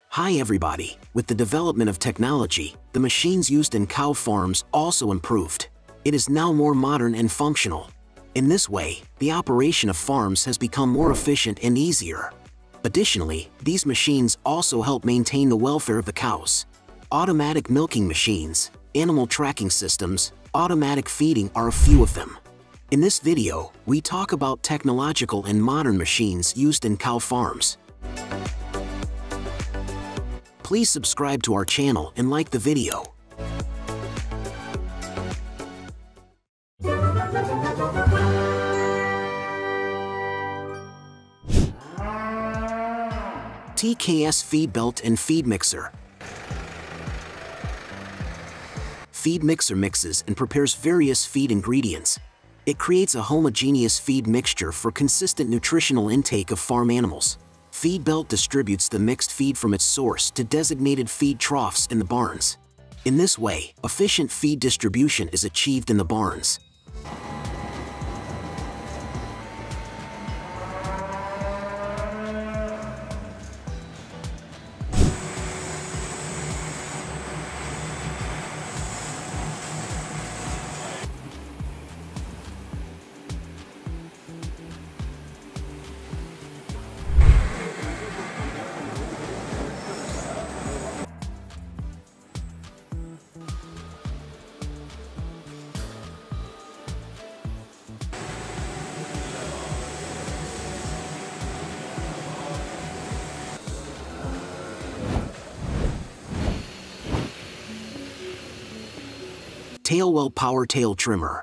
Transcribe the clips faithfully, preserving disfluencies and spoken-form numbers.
Hi everybody, with the development of technology, the machines used in cow farms also improved. It is now more modern and functional. In this way, the operation of farms has become more efficient and easier. Additionally, these machines also help maintain the welfare of the cows. Automatic milking machines, animal tracking systems, automatic feeding are a few of them. In this video, we talk about technological and modern machines used in cow farms. Please subscribe to our channel and like the video. T K S Feed Belt and Feed Mixer. Feed mixer mixes and prepares various feed ingredients. It creates a homogeneous feed mixture for consistent nutritional intake of farm animals. Feed belt distributes the mixed feed from its source to designated feed troughs in the barns. In this way, efficient feed distribution is achieved in the barns. Tailwell Power Tail Trimmer.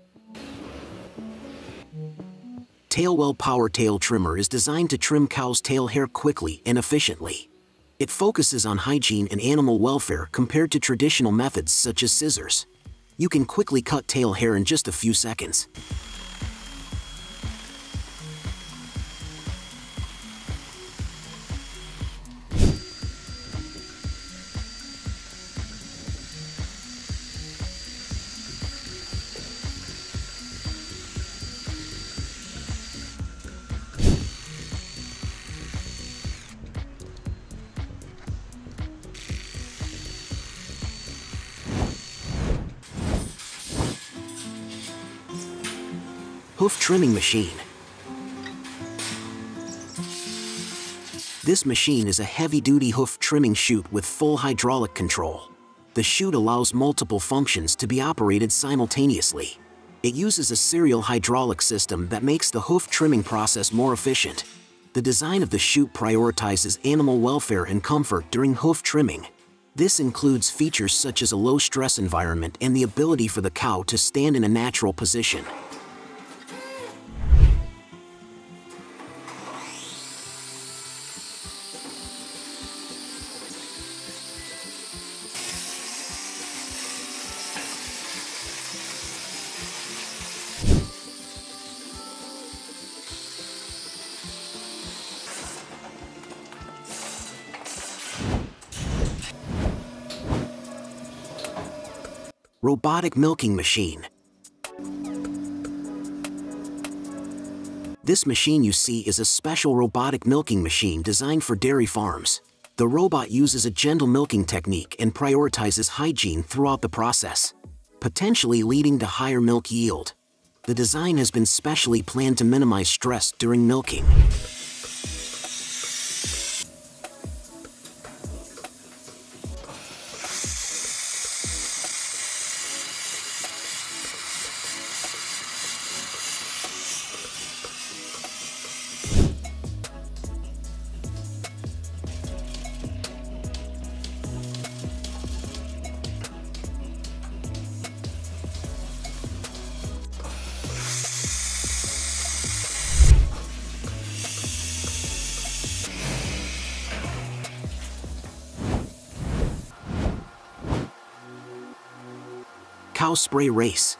Tailwell Power Tail Trimmer is designed to trim cows' tail hair quickly and efficiently. It focuses on hygiene and animal welfare compared to traditional methods such as scissors. You can quickly cut tail hair in just a few seconds. Hoof Trimming Machine. This machine is a heavy-duty hoof trimming chute with full hydraulic control. The chute allows multiple functions to be operated simultaneously. It uses a serial hydraulic system that makes the hoof trimming process more efficient. The design of the chute prioritizes animal welfare and comfort during hoof trimming. This includes features such as a low-stress environment and the ability for the cow to stand in a natural position. Robotic Milking Machine. This machine you see is a special robotic milking machine designed for dairy farms. The robot uses a gentle milking technique and prioritizes hygiene throughout the process, potentially leading to higher milk yield. The design has been specially planned to minimize stress during milking. Cow Spray Race.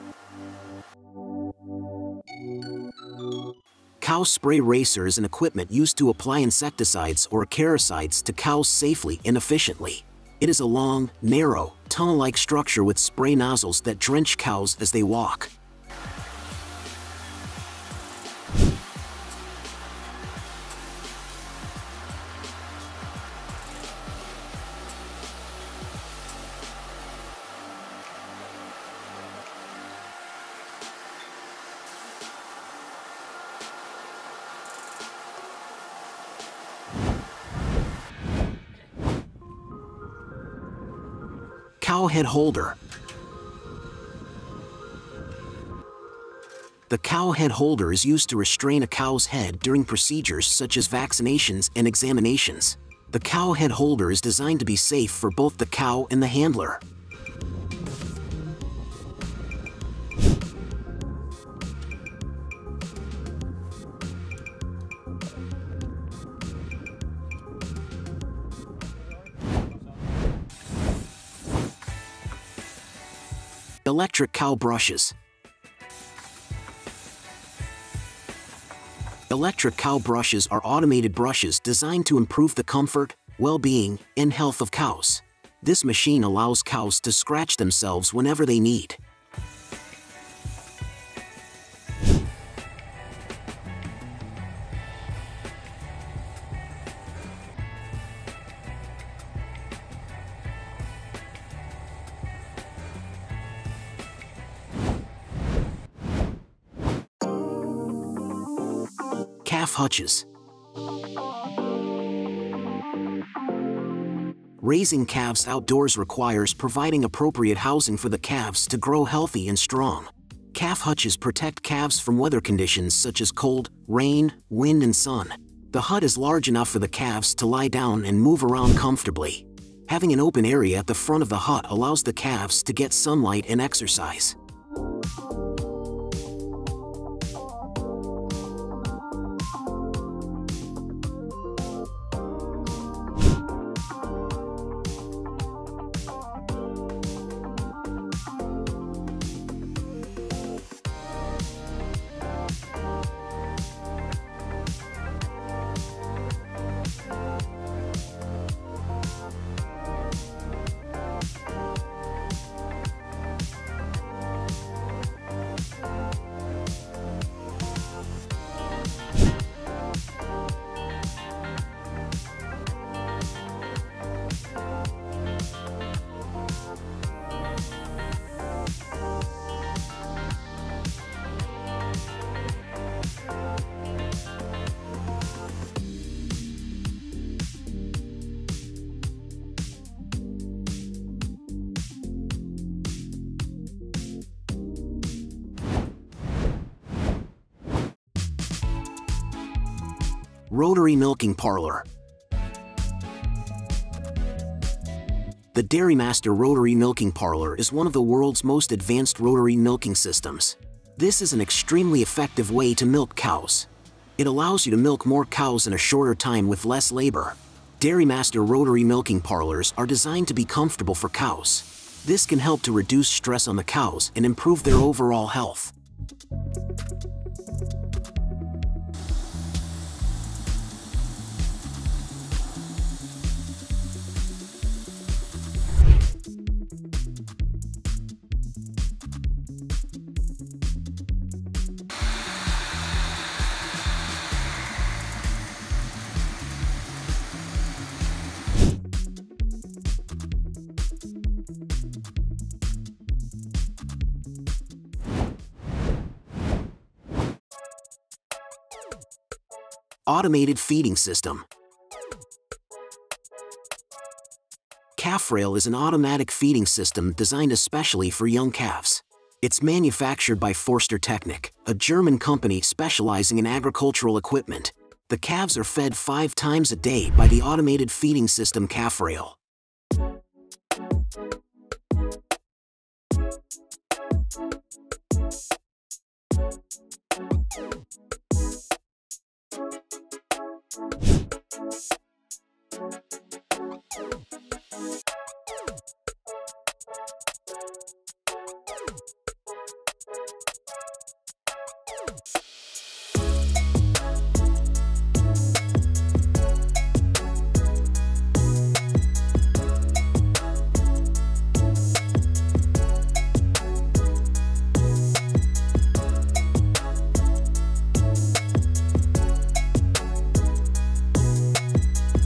Cow spray racer is an equipment used to apply insecticides or acaricides to cows safely and efficiently. It is a long, narrow, tunnel-like structure with spray nozzles that drench cows as they walk. Cow head holder. The cow head holder is used to restrain a cow's head during procedures such as vaccinations and examinations. The cow head holder is designed to be safe for both the cow and the handler. Electric cow brushes. Electric cow brushes are automated brushes designed to improve the comfort, well-being, and health of cows. This machine allows cows to scratch themselves whenever they need. Calf hutches. Raising calves outdoors requires providing appropriate housing for the calves to grow healthy and strong. Calf hutches protect calves from weather conditions such as cold, rain, wind, and sun. The hut is large enough for the calves to lie down and move around comfortably. Having an open area at the front of the hut allows the calves to get sunlight and exercise. Rotary milking parlor. The Dairymaster rotary milking parlor is one of the world's most advanced rotary milking systems. This is an extremely effective way to milk cows. It allows you to milk more cows in a shorter time with less labor. Dairymaster rotary milking parlors are designed to be comfortable for cows. This can help to reduce stress on the cows and improve their overall health. Automated feeding system. Calf rail is an automatic feeding system designed especially for young calves. It's manufactured by Förster-Technik, a German company specializing in agricultural equipment. The calves are fed five times a day by the automated feeding system calf rail.